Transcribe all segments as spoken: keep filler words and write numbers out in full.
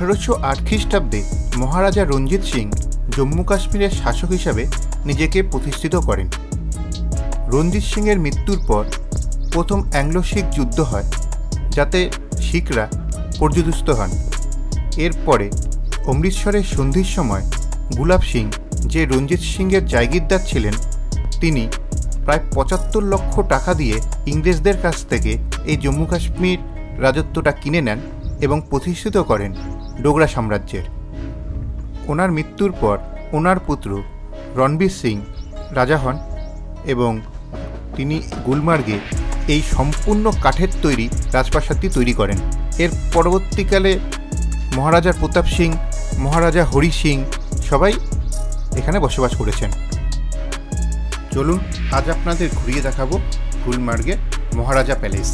আঠারোশো আট খ্রিস্টাব্দে মহারাজা রঞ্জিত সিং জম্মু কাশ্মীরের শাসক হিসাবে নিজেকে প্রতিষ্ঠিত করেন। রঞ্জিত সিংয়ের মৃত্যুর পর প্রথম অ্যাংলো শিখ যুদ্ধ হয়, যাতে শিখরা পর্যুদস্ত হন। এরপরে অমৃতসরের সন্ধির সময় গুলাব সিং, যে রঞ্জিত সিংয়ের জায়গিরদার ছিলেন, তিনি প্রায় পঁচাত্তর লক্ষ টাকা দিয়ে ইংরেজদের কাছ থেকে এই জম্মু কাশ্মীর রাজত্বটা কিনে নেন এবং প্রতিষ্ঠিত করেন ডোগরা সাম্রাজ্যের। ওনার মৃত্যুর পর ওনার পুত্র রণবীর সিং রাজা হন এবং তিনি গুলমার্গে এই সম্পূর্ণ কাঠের তৈরি রাজপ্রাসাদটি তৈরি করেন। এর পরবর্তীকালে মহারাজা প্রতাপ সিং, মহারাজা হরি সিং সবাই এখানে বসবাস করেছেন। চলুন আজ আপনাদের ঘুরিয়ে দেখাবো গুলমার্গের মহারাজা প্যালেস।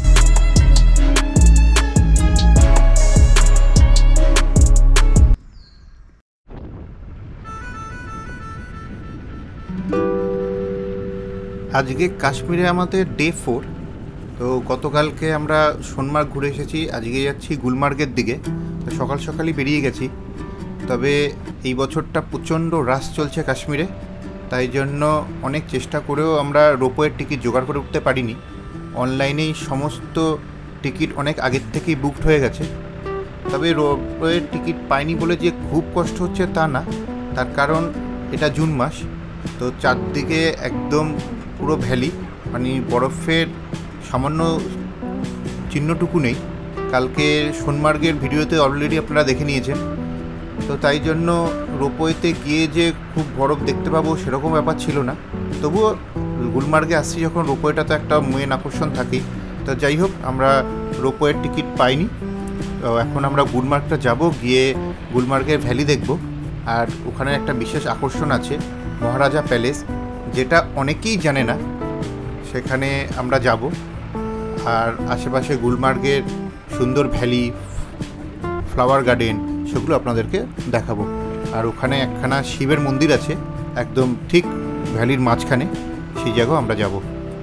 আজকে কাশ্মীরে আমাদের ডে ফোর। তো গতকালকে আমরা সোনমার্গ ঘুরে এসেছি, আজকে যাচ্ছি গুলমার্গের দিকে। তো সকাল সকালই বেরিয়ে গেছি, তবে এই বছরটা প্রচণ্ড রাশ চলছে কাশ্মীরে, তাই জন্য অনেক চেষ্টা করেও আমরা রোপওয়ের টিকিট জোগাড় করে উঠতে পারিনি। অনলাইনেই সমস্ত টিকিট অনেক আগের থেকেই বুকড হয়ে গেছে। তবে রোপওয়ের টিকিট পাইনি বলে যে খুব কষ্ট হচ্ছে তা না, তার কারণ এটা জুন মাস, তো চারদিকে একদম পুরো ভ্যালি, মানে বরফের সামান্য চিহ্নটুকু নেই। কালকে সোনমার্গের ভিডিওতে অলরেডি আপনারা দেখে নিয়েছেন। তো তাই জন্য রোপওয়েতে গিয়ে যে খুব বরফ দেখতে পাবো সেরকম ব্যাপার ছিল না। তবুও গুলমার্গে আসছি যখন, রোপওয়েটা তো একটা মেন আকর্ষণ থাকেই। তো যাই হোক, আমরা রোপওয়ের টিকিট পাইনি। তো এখন আমরা গুলমার্গটা যাব, গিয়ে গুলমার্গের ভ্যালি দেখব। আর ওখানে একটা বিশেষ আকর্ষণ আছে, মহারাজা প্যালেস, যেটা অনেকেই জানে না। সেখানে আমরা যাব, আর আশেপাশে গুলমার্গের সুন্দর ভ্যালি, ফ্লাওয়ার গার্ডেন, সেগুলো আপনাদেরকে দেখাবো। আর ওখানে একখানা শিবের মন্দির আছে একদম ঠিক ভ্যালির মাঝখানে, সেই জায়গাও আমরা যাব।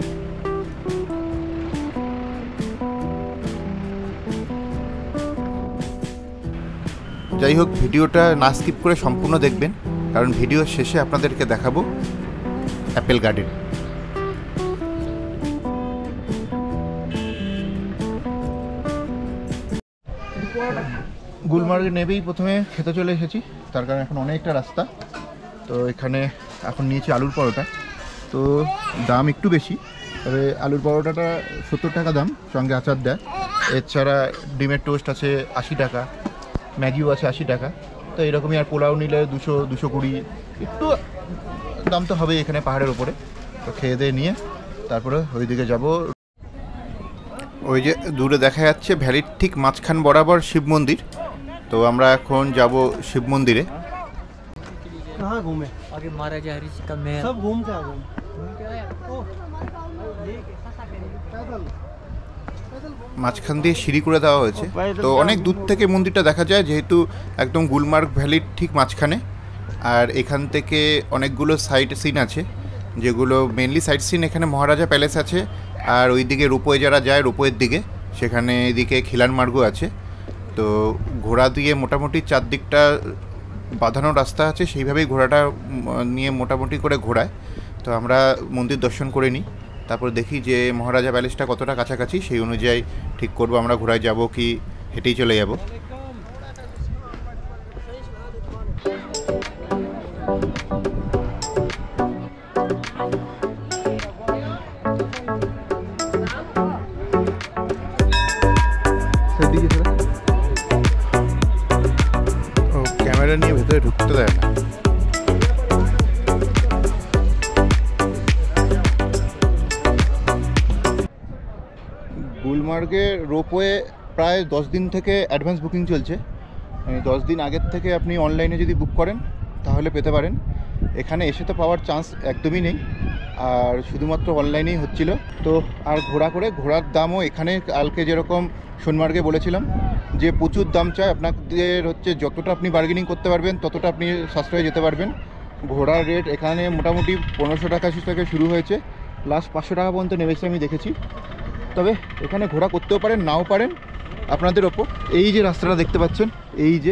যাই হোক, ভিডিওটা না স্কিপ করে সম্পূর্ণ দেখবেন, কারণ ভিডিওর শেষে আপনাদেরকে দেখাবো অ্যাপেল গার্ডেন। গুলমার্গে নেবেই প্রথমে খেতে চলে এসেছি, তার কারণ এখন অনেকটা রাস্তা। তো এখানে এখন নিয়েছি আলুর পরোটা। তো দাম একটু বেশি, তবে আলুর পরোটাটা সত্তর টাকা দাম, সঙ্গে আচার দেয়। এছাড়া ডিমের টোস্ট আছে আশি টাকা, ম্যাগিও আছে আশি টাকা। তো এরকমই। আর পোলাও নিলে দুশো দুশো কুড়ি, একটু দাম তো হবে এখানে পাহাড়ের ওপরে। তো খেয়ে দিয়ে নিয়ে তারপরে ওইদিকে যাব। ওই যে দূরে দেখা যাচ্ছে ভ্যালির ঠিক মাঝখান বরাবর শিব মন্দির। তো আমরা এখন যাব শিব মন্দিরে। মাঝখান দিয়ে সিঁড়ি করে দেওয়া হয়েছে, তো অনেক দূর থেকে মন্দিরটা দেখা যায়, যেহেতু একদম গুলমার্গ ভ্যালির ঠিক মাঝখানে। আর এখান থেকে অনেকগুলো সাইট সিন আছে, যেগুলো মেনলি সাইট সিন এখানে মহারাজা প্যালেস আছে। আর ওইদিকে রোপওয়ে যারা যায় রোপওয়ের দিকে, সেখানে এদিকে খিলান মার্গও আছে। তো ঘোড়া দিয়ে মোটামুটি চারদিকটা বাঁধানো রাস্তা আছে, সেইভাবেই ঘোড়াটা নিয়ে মোটামুটি করে ঘোরায়। তো আমরা মন্দির দর্শন করে নিই, তারপর দেখি যে মহারাজা প্যালেসটা কতটা কাছাকাছি, সেই অনুযায়ী ঠিক করবো আমরা ঘোড়ায় যাব কি হেঁটেই চলে যাব। ও ক্যামেরা নিয়ে ভেতরে ঢুকতে দেয় না। গুলমার্গে রোপওয়ে প্রায় দশ দিন থেকে অ্যাডভান্স বুকিং চলছে। দশ দিন আগের থেকে আপনি অনলাইনে যদি বুক করেন তাহলে পেতে পারেন। এখানে এসে তো পাওয়ার চান্স একদমই নেই, আর শুধুমাত্র অনলাইনেই হচ্ছিল। তো আর ঘোড়া করে, ঘোড়ার দামও এখানে কালকে যেরকম সোনমার্গে বলেছিলাম যে প্রচুর দাম চায় আপনাদের, হচ্ছে যতটা আপনি বার্গেনিং করতে পারবেন ততটা আপনি সাশ্রয়ে যেতে পারবেন। ঘোড়ার রেট এখানে মোটামুটি পনেরোশো টাকা থেকে শুরু হয়েছে, লাস্ট পাঁচশো টাকা পর্যন্ত নেমেছে আমি দেখেছি। তবে এখানে ঘোড়া করতেও পারেন, নাও পারেন। আপনাদের ওপর। এই যে রাস্তাটা দেখতে পাচ্ছেন, এই যে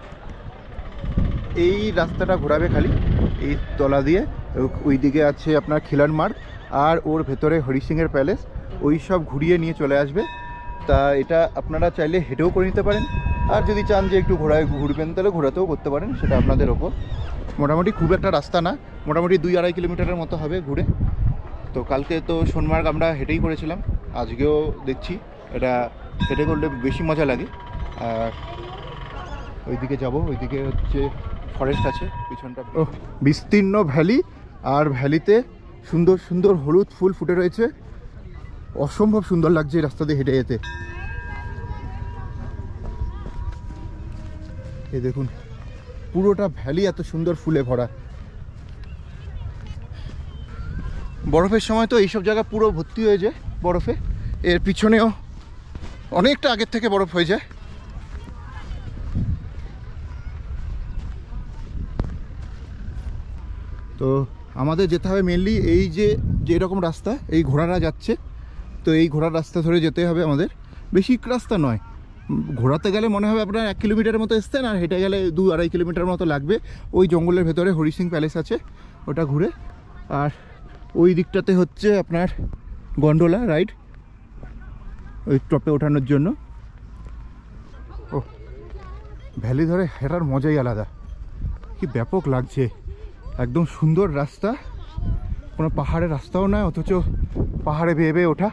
এই রাস্তাটা ঘোরাবে খালি এই তলা দিয়ে, ওই দিকে আছে আপনার খিলান মার্গ, আর ওর ভেতরে হরি সিংয়ের প্যালেস, ওই সব ঘুরিয়ে নিয়ে চলে আসবে। তা এটা আপনারা চাইলে হেঁটেও করে নিতে পারেন, আর যদি চান যে একটু ঘোরায় ঘুরবেন তাহলে ঘোরাতেও করতে পারেন, সেটা আপনাদের ওপর। মোটামুটি খুব একটা রাস্তা না, মোটামুটি দুই আড়াই কিলোমিটারের মতো হবে ঘুরে। তো কালকে তো সোনমার্গ আমরা হেঁটেই করেছিলাম, আজকেও দেখছি এটা হেঁটে করলে বেশি মজা লাগে। আর ওইদিকে যাব, ওইদিকে হচ্ছে ফরেস্ট আছে পিছনটা, ও বিস্তীর্ণ ভ্যালি, আর ভ্যালিতে সুন্দর সুন্দর হলুদ ফুল ফুটে রয়েছে, অসম্ভব সুন্দর লাগছে এই রাস্তা দিয়ে হেঁটে যেতে। এই দেখুন পুরোটা ভ্যালি এত সুন্দর ফুলে ভরা। বরফের সময় তো এইসব জায়গা পুরো ভর্তি হয়ে যায় বরফে, এর পিছনেও অনেকটা আগের থেকে বরফ হয়ে যায়। তো আমাদের যেতে হবে মেনলি এই যে যেরকম রাস্তা, এই ঘোড়ারা যাচ্ছে, তো এই ঘোড়ার রাস্তা ধরে যেতে হবে আমাদের, বেশি রাস্তা নয়। ঘোরাতে গেলে মনে হবে আপনার এক কিলোমিটারের মতো এসছেন, আর হেঁটে গেলে দু আড়াই কিলোমিটার মতো লাগবে। ওই জঙ্গলের ভেতরে হরি সিং প্যালেস আছে, ওটা ঘুরে। আর ওই দিকটাতে হচ্ছে আপনার গন্ডোলা রাইড, ওই টপে ওঠানোর জন্য। ও ভ্যালি ধরে হেঁটার মজাই আলাদা, কি ব্যাপক লাগছে, একদম সুন্দর রাস্তা, কোনো পাহাড়ের রাস্তাও নয়, অথচ পাহাড়ে বেয়ে বেয়ে ওঠা।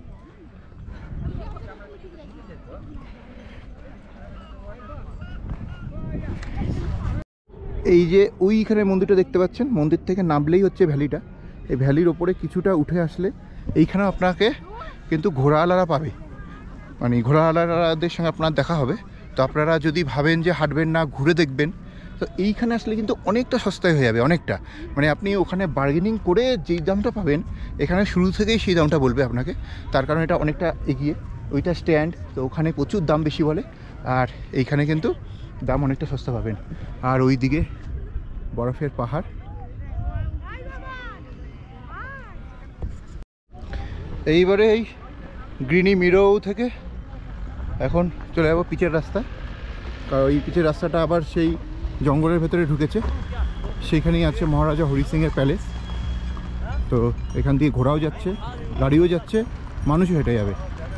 এই যে ওইখানে মন্দিরটা দেখতে পাচ্ছেন, মন্দির থেকে নামলেই হচ্ছে ভ্যালিটা। এই ভ্যালির ওপরে কিছুটা উঠে আসলে এইখানে আপনাকে কিন্তু ঘোড়াওয়ালারা পাবে, মানে ঘোড়াওয়ালাদের সঙ্গে আপনার দেখা হবে। তো আপনারা যদি ভাবেন যে হাঁটবেন না, ঘুরে দেখবেন, তো এইখানে আসলে কিন্তু অনেকটা সস্তায় হয়ে যাবে, অনেকটা। মানে আপনি ওখানে বার্গেনিং করে যেই দামটা পাবেন, এখানে শুরু থেকেই সেই দামটা বলবে আপনাকে, তার কারণ এটা অনেকটা এগিয়ে। ওইটা স্ট্যান্ড, তো ওখানে প্রচুর দাম বেশি বলে, আর এইখানে কিন্তু দাম অনেকটা সস্তা পাবেন। আর ওই দিকে বরফের পাহাড়। এইবারে এই গ্রিনি মিরো থেকে এখন চলে যাবো পিচের রাস্তা, কারণ এই পিচের রাস্তাটা আবার সেই জঙ্গলের ভেতরে ঢুকেছে, সেইখানেই আছে মহারাজা হরি সিংয়ের প্যালেস। তো এখান দিয়ে ঘোড়াও যাচ্ছে, গাড়িও যাচ্ছে, মানুষও হেঁটে যাবে।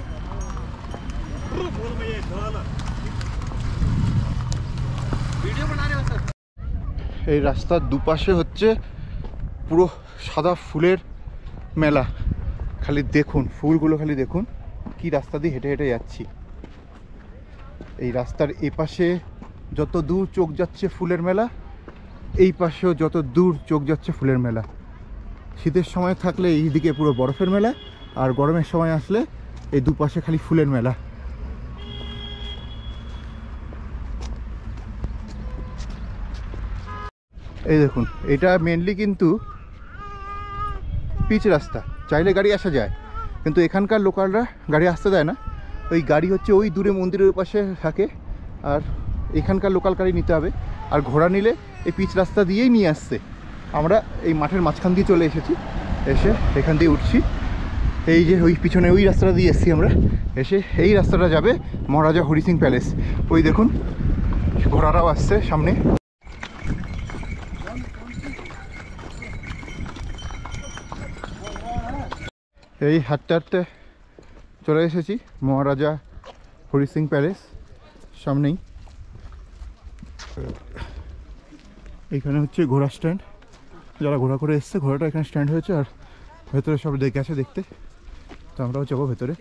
এই রাস্তার দুপাশে হচ্ছে পুরো সাদা ফুলের মেলা, খালি দেখুন ফুলগুলো, খালি দেখুন কি রাস্তা দিয়ে হেঁটে হেঁটে যাচ্ছি। এই রাস্তার এই পাশে যত দূর চোখ যাচ্ছে ফুলের মেলা, এই পাশেও যত দূর চোখ যাচ্ছে ফুলের মেলা। শীতের সময় থাকলে এই দিকে পুরো বরফের মেলা, আর গরমের সময় আসলে এই দুপাশে খালি ফুলের মেলা। এই দেখুন এটা মেনলি কিন্তু পিচ রাস্তা, চাইলে গাড়ি আসা যায়, কিন্তু এখানকার লোকালরা গাড়ি আসতে দেয় না। ওই গাড়ি হচ্ছে ওই দূরে মন্দিরের পাশে থাকে, আর এখানকার লোকাল গাড়ি নিতে হবে। আর ঘোড়া নিলে এই পিচ রাস্তা দিয়েই নিয়ে আসছে। আমরা এই মাঠের মাঝখান দিয়ে চলে এসেছি, এসে এখান দিয়ে উঠছি। এই যে ওই পিছনে ওই রাস্তাটা দিয়ে এসেছি আমরা, এসে এই রাস্তাটা যাবে মহারাজা হরি সিং প্যালেস। ওই দেখুন ঘোড়ারাও আসছে সামনে। এই হাঁটতে হাঁটতে চলে এসেছি মহারাজা হরি সিং প্যালেস সামনেই। এইখানে হচ্ছে ঘোড়া স্ট্যান্ড, যারা ঘোড়া করে এসছে ঘোড়াটা এখানে স্ট্যান্ড হয়েছে, আর ভেতরে সব দেখে আছে দেখতে। তো আমরাও যাবো ভেতরে,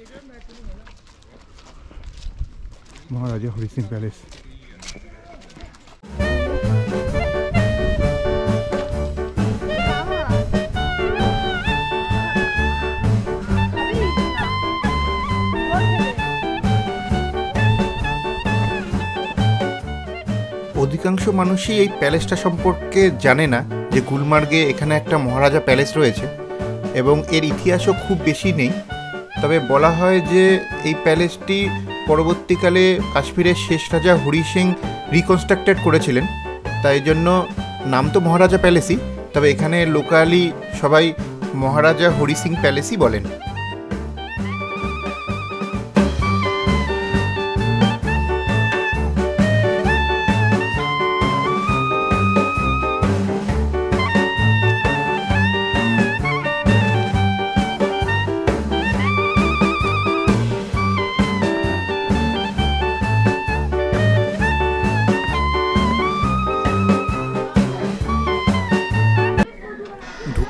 মহারাজা হরি সিং প্যালেস। অধিকাংশ মানুষই এই প্যালেসটা সম্পর্কে জানে না যে গুলমার্গে এখানে একটা মহারাজা প্যালেস রয়েছে, এবং এর ইতিহাসও খুব বেশি নেই। তবে বলা হয় যে এই প্যালেসটি পরবর্তীকালে কাশ্মীরের শেষ রাজা হরি সিং রিকনস্ট্রাক্টেড করেছিলেন, তাই জন্য নাম তো মহারাজা প্যালেসই, তবে এখানে লোকালি সবাই মহারাজা হরি সিং প্যালেসই বলেন।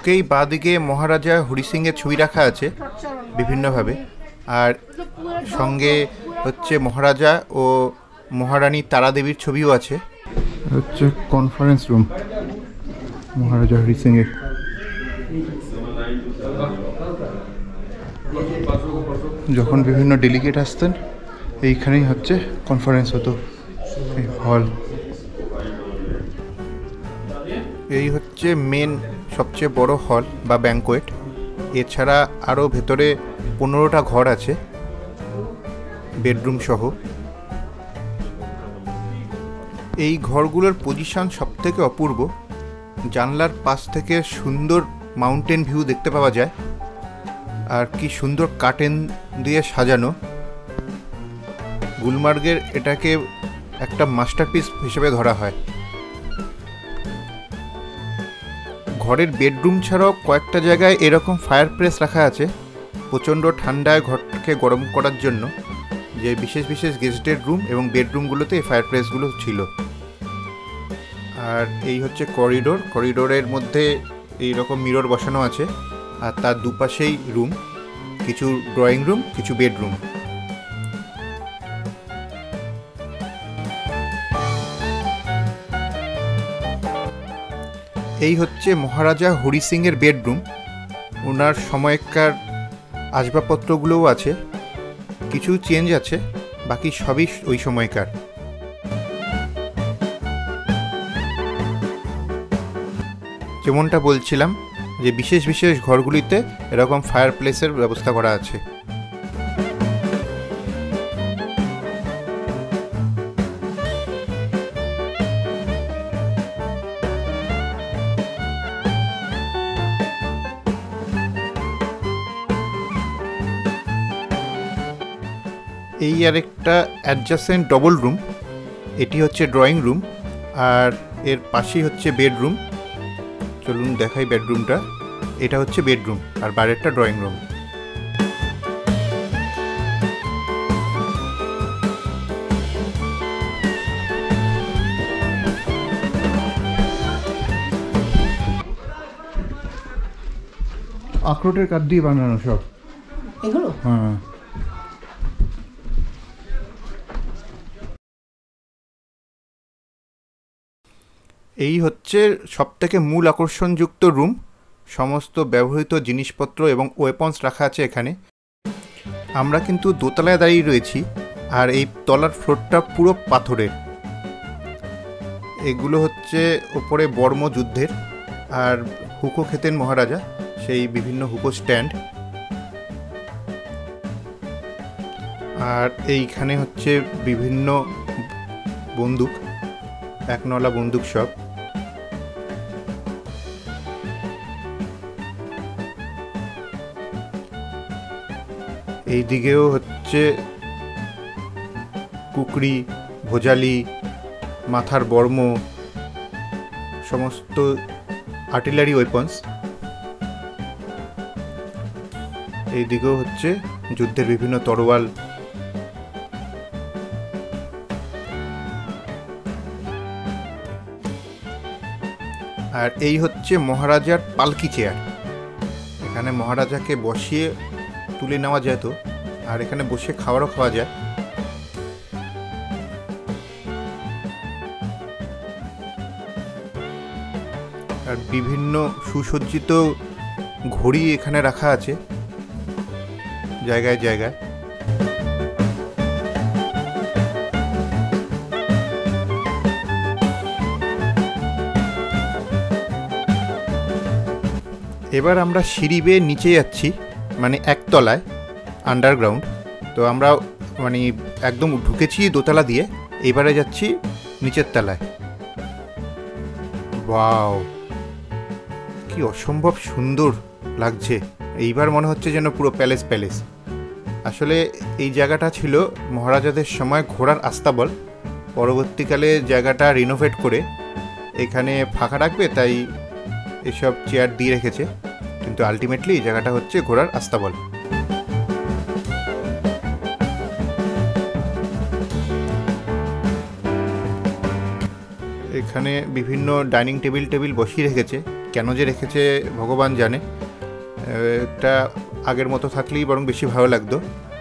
ঢুকেই বাঁদিকে মহারাজা হরি সিং এর ছবি রাখা আছে বিভিন্নভাবে, আর সঙ্গে হচ্ছে মহারাজা ও মহারানী তারা দেবীর ছবিও আছে। হচ্ছে কনফারেন্স রুম মহারাজা হরি সিং এর। যখন বিভিন্ন ডেলিগেট আসতেন এইখানেই হচ্ছে কনফারেন্স হতো, এই হল। এই হচ্ছে মেন সবচেয়ে বড় হল বা ব্যাঙ্কোয়েট। এছাড়া আরও ভেতরে পনেরোটা ঘর আছে বেডরুম সহ। এই ঘরগুলোর পজিশন সবথেকে অপূর্ব। জানলার পাশ থেকে সুন্দর মাউন্টেন ভিউ দেখতে পাওয়া যায়, আর কি সুন্দর কার্টেন দিয়ে সাজানো। গুলমার্গের এটাকে একটা মাস্টারপিস হিসেবে ধরা হয়। ঘরের বেডরুম ছাড়াও কয়েকটা জায়গায় এরকম ফায়ার প্লেস রাখা আছে প্রচণ্ড ঠান্ডায় ঘরটাকে গরম করার জন্য, যে বিশেষ বিশেষ গেস্টের রুম এবং বেডরুমগুলোতে এই ফায়ার প্লেসগুলো ছিল। আর এই হচ্ছে করিডোর। করিডোরের মধ্যে এই রকম মিরর বসানো আছে, আর তার দুপাশেই রুম, কিছু ড্রয়িং রুম, কিছু বেডরুম। এই হচ্ছে মহারাজা হরি সিং এর বেডরুম। ওনার সময়কার আসবাবপত্রগুলোও আছে, কিছু চেঞ্জ আছে, বাকি সবই ওই সময়কার। যেমনটা বলছিলাম যে বিশেষ বিশেষ ঘরগুলিতে এরকম ফায়ার প্লেসের ব্যবস্থা করা আছে। এই আর একটা অ্যাডজাসেন্ট ডবল রুম, এটি হচ্ছে ড্রয়িং রুম, আর এর পাশেই হচ্ছে বেডরুম। চলুন দেখাই বেডরুমটা। এটা হচ্ছে বেডরুম আর বাইরেরটা ড্রয়িং রুম। আখরোটের কাঠ দিয়ে বানানো সব এগুলো। হ্যাঁ, এই হচ্ছে সবথেকে মূল আকর্ষণযুক্ত রুম। সমস্ত ব্যবহৃত জিনিসপত্র এবং ওয়েপন্স রাখা আছে এখানে। আমরা কিন্তু দোতলায় দাঁড়িয়ে রয়েছি, আর এই তলার ফ্লোরটা পুরো পাথরের। এগুলো হচ্ছে ওপরে বর্ম যুদ্ধের, আর হুকো খেতেন মহারাজা, সেই বিভিন্ন হুকো স্ট্যান্ড। আর এইখানে হচ্ছে বিভিন্ন বন্দুক, একনলা বন্দুক সব। এই দিকেও হচ্ছে কুকরি, ভোজালি, মাথার বর্ম, সমস্ত আর্টিলারি ওয়েপন্স। এই দিকেও হচ্ছে যুদ্ধের বিভিন্ন তরোয়াল। আর এই হচ্ছে মহারাজার পালকি চেয়ার। এখানে মহারাজাকে বসিয়ে তুলে নেওয়া যেত, আর এখানে বসে খাবারও খাওয়া যায়। আর বিভিন্ন সুসজ্জিত ঘড়ি এখানে রাখা আছে জায়গায় জায়গায়। এবার আমরা সিঁড়ি বেয়ে নিচে যাচ্ছি, মানে একতলায়, আন্ডারগ্রাউন্ড। তো আমরা মানে একদম ঢুকেছি দোতলা দিয়ে, এবারে যাচ্ছি নিচের তলায়। ওয়াও, কি অসম্ভব সুন্দর লাগছে। এইবার মনে হচ্ছে যেন পুরো প্যালেস প্যালেস। আসলে এই জায়গাটা ছিল মহারাজাদের সময় ঘোড়ার আস্তাবল। পরবর্তীকালে জায়গাটা রিনোভেট করে এখানে ফাঁকা রাখবে, তাই এসব চেয়ার দিয়ে রেখেছে, কিন্তু আলটিমেটলি এই জায়গাটা হচ্ছে ঘোড়ার আস্তাবল। এখানে বিভিন্ন ডাইনিং টেবিল টেবিল বসিয়ে রেখেছে, কেন যে রেখেছে ভগবান জানে। এটা আগের মতো থাকলেই বরং বেশি ভালো লাগতো।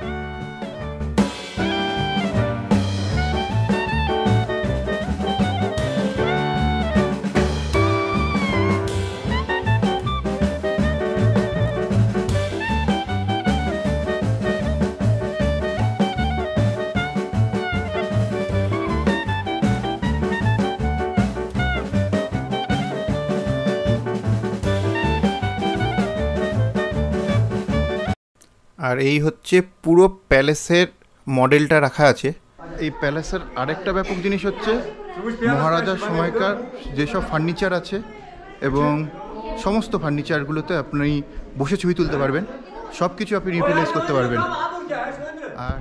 আর এই হচ্ছে পুরো প্যালেসের মডেলটা রাখা আছে। এই প্যালেসের আরেকটা ব্যাপক জিনিস হচ্ছে মহারাজার সময়কার যেসব ফার্নিচার আছে এবং সমস্ত ফার্নিচারগুলোতে আপনি বসে ছবি তুলতে পারবেন, সব কিছু আপনি ইউটিলাইজ করতে পারবেন। আর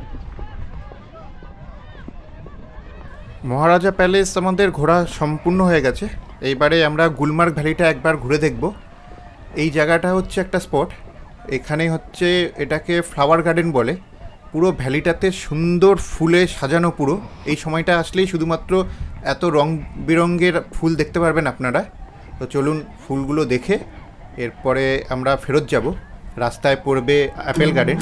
মহারাজা প্যালেস আমাদের ঘোরা সম্পূর্ণ হয়ে গেছে। এইবারে আমরা গুলমার্গ ভ্যালিটা একবার ঘুরে দেখব। এই জায়গাটা হচ্ছে একটা স্পট, এখানে হচ্ছে এটাকে ফ্লাওয়ার গার্ডেন বলে। পুরো ভ্যালিটাতে সুন্দর ফুলে সাজানো পুরো। এই সময়টা আসলেই শুধুমাত্র এত রং বেরঙের ফুল দেখতে পারবেন আপনারা। তো চলুন ফুলগুলো দেখে এরপরে আমরা ফেরত যাব। রাস্তায় পড়বে অ্যাপেল গার্ডেন।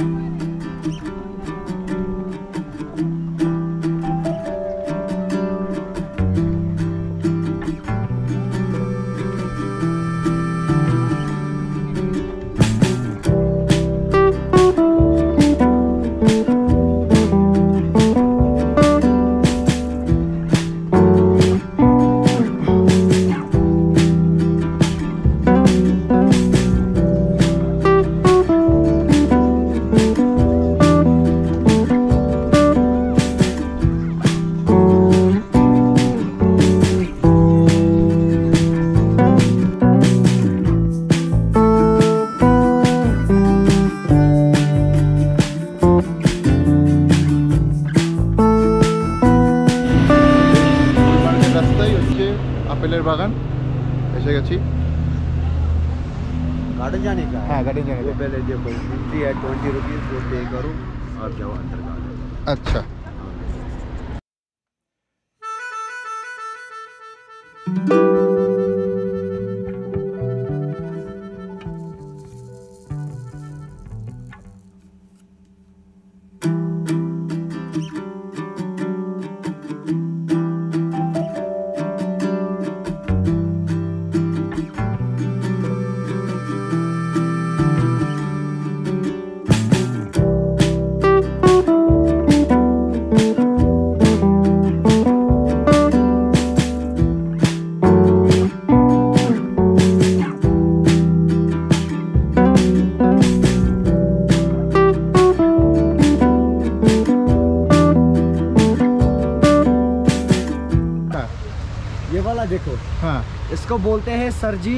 আপেলের বাগান এসে গেছি। गार्डन जाने का? हाँ गार्डन जाने वो का। पहले देखो एंट्री है ट्वेंटी रुपीज़, वो पे करो और जाओ अंदर गार्डन। अच्छा ये वाला देखो, हाँ इसको बोलते हैं सरजी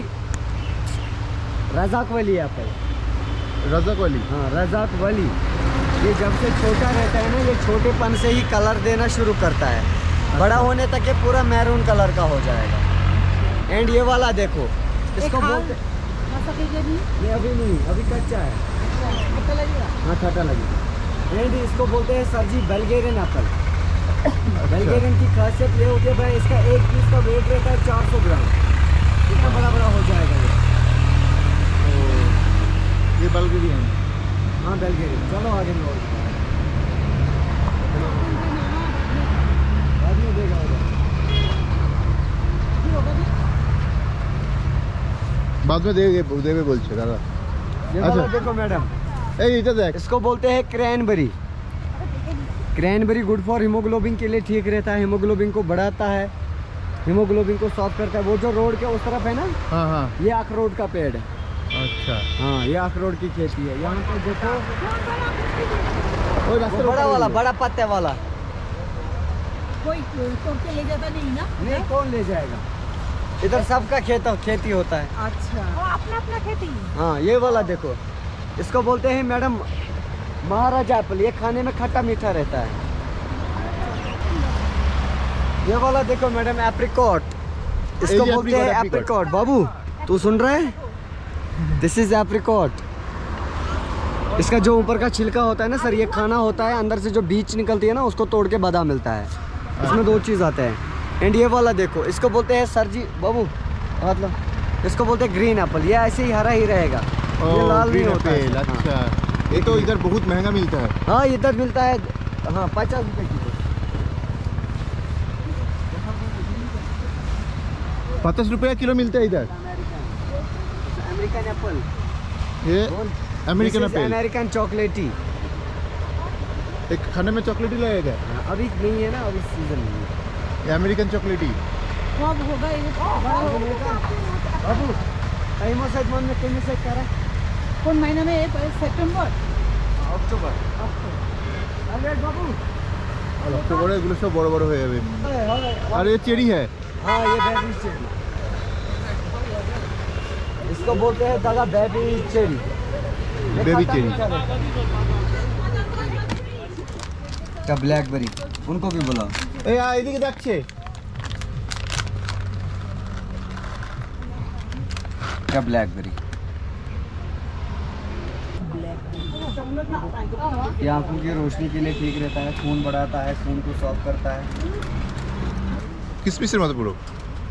रजाक वली एप्पल। रज़ाक वाली। हाँ रजाक वली। ये जब से छोटा रहता है ना, ये छोटेपन से ही कलर देना शुरू करता है। बड़ा होने तक ये पूरा मैरून कलर का हो जाएगा। एंड ये वाला देखो, इसको बोलते नहीं, अभी नहीं, अभी कच्चा है। हाँ खट्टा लगेगा। एंड इसको बोलते हैं सरजी बल्गेरियन एप्पल। बल्गेरियन की खासियत ये होती है भाई, इसका एक पीस का वेट रहता है चार सौ ग्राम। इतना बड़ा बड़ा हो जाएगा ये। ये बल्गेरियन। हाँ बल्गेरियन। चलो आगे लो, बाद में देगा उधर। बाद में देवे देवे बोलছে দাদা। ये अच्छा। वाला देखो मैडम, এই এটা দেখ। इसको बोलते हैं cranberry. Cranberry good for haemoglobin के लिए ठीक रहता है, हीमोग्लोबिन को बढ़ाता है, हीमोग्लोबिन को सॉफ्ट करता है। वो जो रोड के उस तरफ है ना, हाँ हाँ ये अखरोट का पेड़ है। अच्छा हाँ ये अखरोट की खेती है। यहाँ पे देखो ওই রাস্তার वो बड़ा वाला, बड़ा पत्ते वाला। कोई तोड़ के ले जाता नहीं ना? नहीं कौन ले जाएगा, इधर सबका खेत खेती होता है। अच्छा, वो अपना अपना खेती। हाँ ये वाला देखो, इसको बोलते हैं मैडम महाराजा एप्पल। ये खाने में खट्टा मीठा रहता है। ये वाला देखो मैडम एप्रिकॉट, इसको ये बोलते हैं apricot, एप्रिकॉट। बाबू तू सुन रहा है? This is apricot. इसका जो ऊपर का छिलका होता है ना सर, ये खाना होता है। अंदर से जो बीज निकलती है ना, उसको तोड़ के बादाम मिलता है। इसमें दो चीज़ आते हैं। एंड ये वाला देखो, इसको बोलते हैं सर जी बाबू हाथ लो, इसको बोलते हैं ग्रीन एप्पल। ये ऐसे ही हरा ही रहेगा, ये लाल नहीं होता है। अच्छा, ये तो इधर बहुत महंगा मिलता है। हाँ इधर मिलता है हाँ पचास रुपये किलो। पचास रुपया किलो मिलता है इधर। अमेरिकन एप्पल, ये अमेरिकन एप्पल, अमेरिकन चॉकलेटी। एक खाने में चॉकलेट ही लगेगा। अभी नहीं है ना, अभी सीजन नहीं है। ये अमेरिकन चॉकलेट ही। कब होगा ये? बाबू टाइम साइड मन में कितने से करा? कौन महीना में? सितंबर, अक्टूबर। अरे बाबू अक्टूबर এগুলো সব বড় বড় হয়ে যাবে। আর ये चेरी है। हाँ ये बेबी चेरी, इसको बोलते हैं दादा बेबी चेरी। बेबी चेरी क्या ब्लैकबेरी उनको भी बोला। ए आ এদিকে দেখছে। क्या ब्लैकबेरी, ये आंखों की रोशनी के लिए ठीक रहता है, खून बढ़ाता है, खून को सॉफ्ट करता है। किसमिसের মতো পুরো।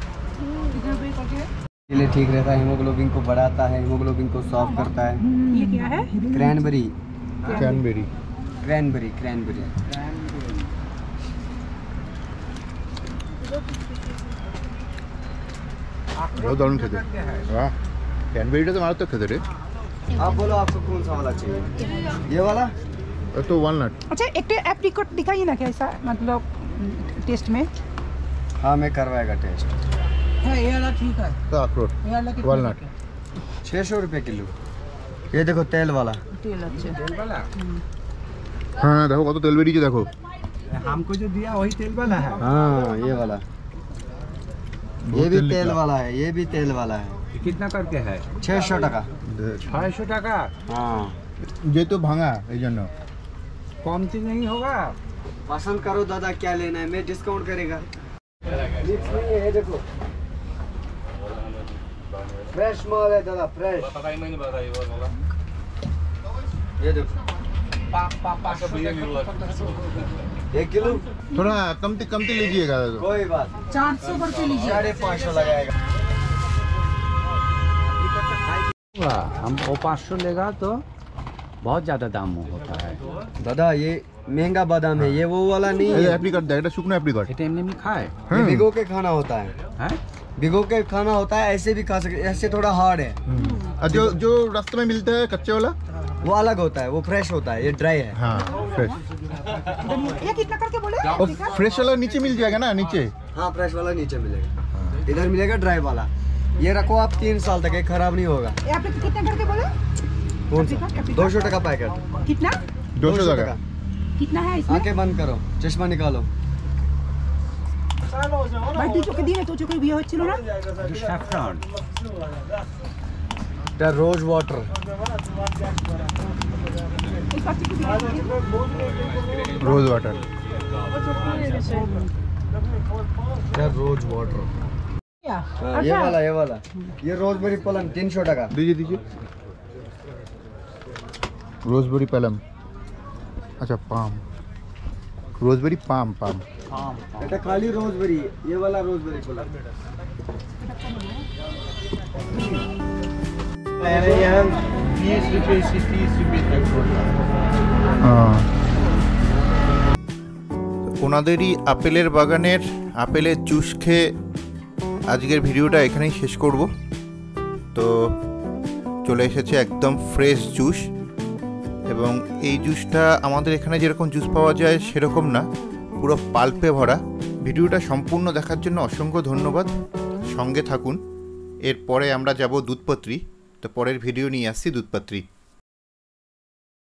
के लिए ठीक रहता है, हीमोग्लोबिन को बढ़ाता है, हीमोग्लोबिन को सॉफ्ट करता है। ये क्या है? Cranberry, cranberry. क्रैनबेरी क्रैनबेरी बहुत दारुण खेते। वाह, ক্যানবেরিটা তো মারাত্মক খেতে রে। आप बोलो आपको कौन सा वाला चाहिए? ये वाला तो वालनट। अच्छा एक तो एप्रिकॉट दिखाइए ना कैसा, मतलब टेस्ट में। हाँ मैं करवाएगा टेस्ट। है ये वाला ठीक है। तो अखरोट ये वाला कितना वालनट का है? छः सौ रुपये किलो। ये देखो तेल वाला। तेल अच्छा। हाँ देखो कत तेल बेरिয়েছে देखो। हमको जो दिया वही तेल वाला है। हाँ ये वाला, ये भी तेल तेल निकला। वाला है, ये भी तेल वाला है। ये कितना करके है? छः सौ टका। छह सौ टका। हाँ যে তো ভাঙা এই জন্য। कम तो नहीं होगा। पसंद करो दादा क्या लेना है, मैं डिस्काउंट करेगा। मिक्स नहीं है, ये देखो फ्रेश माल है दादा, फ्रेश। ये देखो एक किलो थोड़ा कमती कमती लीजिएगा तो। कोई बात, चार सौ करके लीजिए। साढ़े पाँच सौ लगाएगा। हम वो पाँच सौ लेगा तो बहुत ज़्यादा दाम होता है। दादा ये महंगा बादाम है, ये वो वाला नहीं এই है। অ্যাপ্রিকট দেখ, এটা শুকনো অ্যাপ্রিকট। ये टाइम में खाए ये भिगो के खाना होता है, हैं? भिगो के खाना होता है, ऐसे भी खा सकते, ऐसे थोड़ा हार्ड है। और जो जो रास्ते में मिलता है कच्चे वाला, वो अलग होता है, वो फ्रेश होता है, ये ड्राई है। हाँ फ्रेश। ये कितना करके बोले? और फ्रेश वाला नीचे मिल जाएगा ना, नीचे। हाँ फ्रेश वाला नीचे मिलेगा, इधर मिलेगा ड्राई वाला। ये रखो आप तीन साल तक, ये खराब नहीं होगा। ये आपने कितना करके बोले? कौन सा? दो सौ टका पैकेट। कितना दो सौ টাকা। कितना है इसमें? आंखें बंद करो, चश्मा निकालो। भाई तू चोके दिए तो चोके বিয়ে হচ্ছিল না? सैफरन এটা रोज वाटर, এই পাঁচটি কি দিয়েছে? Rose water. এটা रोज वाटर। क्या? हाँ, ये वाला ये वाला ये रोजमेरी पलम तीन सौ टका। दीजिए दीजिए। रोजबेरी पैलम, अच्छा पाम, रोजबेरी पाम पाम। এটা खाली रोजमेरी, ये वाला रोजमेरी पलम। बीस रुपये से तीस रुपये तक होता है। ওনাদেরই আপেলের বাগানের আপেলের জুস খেয়ে আজকের ভিডিওটা এখানেই শেষ করব। তো চলে এসেছে একদম ফ্রেশ জুস, এবং এই জুসটা আমাদের এখানে যেরকম জুস পাওয়া যায় সেরকম না, পুরো পাল্পে ভরা। ভিডিওটা সম্পূর্ণ দেখার জন্য অসংখ্য ধন্যবাদ, সঙ্গে থাকুন। এরপরে আমরা যাব দুধপাত্রি, তো পরের ভিডিও নিয়ে আসছি দুধপাত্রি।